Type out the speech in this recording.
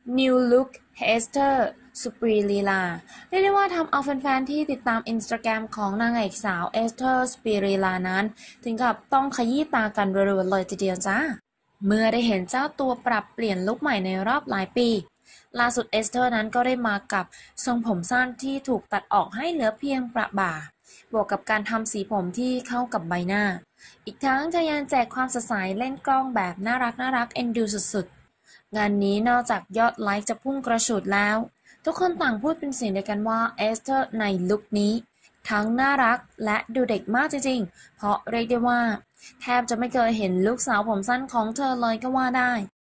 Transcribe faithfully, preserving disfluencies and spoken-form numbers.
New Look เอสเธอร์ สุปรีลีลาเรียกได้ว่าทำเอาแฟนๆที่ติดตามอินสตาแกรมของนางเอกสาวเอสเธอร์ สุปรีลีลานั้นถึงกับต้องขยี้ตากันรัวๆเลยทีเดียวจ้าเมื่อได้เห็นเจ้าตัวปรับเปลี่ยนลุคใหม่ในรอบหลายปีล่าสุดเอสเธอร์นั้นก็ได้มากับทรงผมสั้นที่ถูกตัดออกให้เหลือเพียงประบ่าบวกกับการทำสีผมที่เข้ากับใบหน้าอีกทั้งเธอยังแจกความสดใสเล่นกล้องแบบน่ารักน่ารักเอ็นดูสุดๆงานนี้นอกจากยอดไลค์จะพุ่งกระฉูดแล้วทุกคนต่างพูดเป็นเสียงเดียวกันว่าเอสเธอร์ในลุคนี้ทั้งน่ารักและดูเด็กมากจริงๆเพราะเรียกได้ว่าแทบจะไม่เคยเห็นลูกสาวผมสั้นของเธอเลยก็ว่าได้